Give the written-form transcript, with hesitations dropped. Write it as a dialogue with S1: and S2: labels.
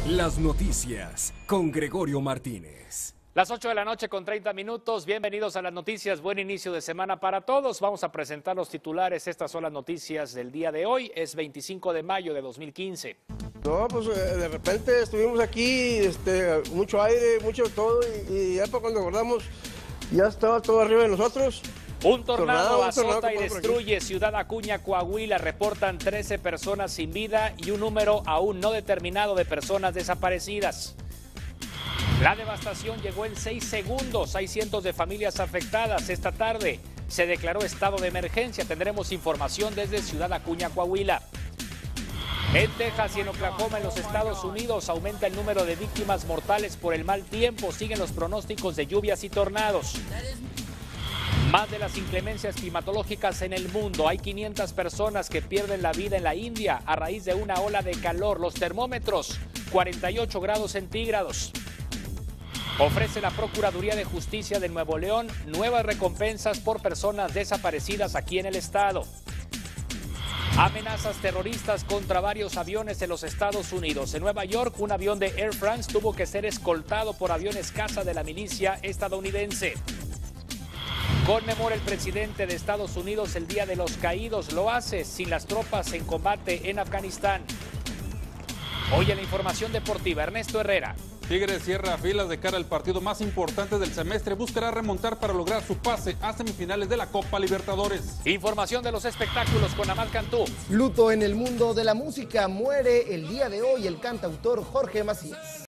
S1: Las noticias con Gregorio Martínez.
S2: Las 8 de la noche con 30 minutos. Bienvenidos a las noticias. Buen inicio de semana para todos. Vamos a presentar los titulares. Estas son las noticias del día de hoy. Es 25 de mayo de 2015.
S3: No, pues de repente estuvimos aquí, mucho aire, mucho todo, y ya para cuando acordamos, ya estaba todo arriba de nosotros.
S2: Un tornado azota y
S3: que
S2: destruye Ciudad Acuña, Coahuila. Reportan 13 personas sin vida y un número aún no determinado de personas desaparecidas. La devastación llegó en 6 segundos. Hay cientos de familias afectadas. Esta tarde se declaró estado de emergencia. Tendremos información desde Ciudad Acuña, Coahuila. En Texas y en Oklahoma, en los Estados Unidos, aumenta el número de víctimas mortales por el mal tiempo. Siguen los pronósticos de lluvias y tornados. Más de las inclemencias climatológicas en el mundo. Hay 500 personas que pierden la vida en la India a raíz de una ola de calor. Los termómetros, 48 grados centígrados. Ofrece la Procuraduría de Justicia de Nuevo León nuevas recompensas por personas desaparecidas aquí en el estado. Amenazas terroristas contra varios aviones en los Estados Unidos. En Nueva York, un avión de Air France tuvo que ser escoltado por aviones caza de la milicia estadounidense. Conmemora el presidente de Estados Unidos el Día de los Caídos. Lo hace sin las tropas en combate en Afganistán. Hoy en la información deportiva, Ernesto Herrera.
S4: Tigres cierra filas de cara al partido más importante del semestre. Buscará remontar para lograr su pase a semifinales de la Copa Libertadores.
S2: Información de los espectáculos con Amal Cantú.
S5: Luto en el mundo de la música. Muere el día de hoy el cantautor Jorge Macías.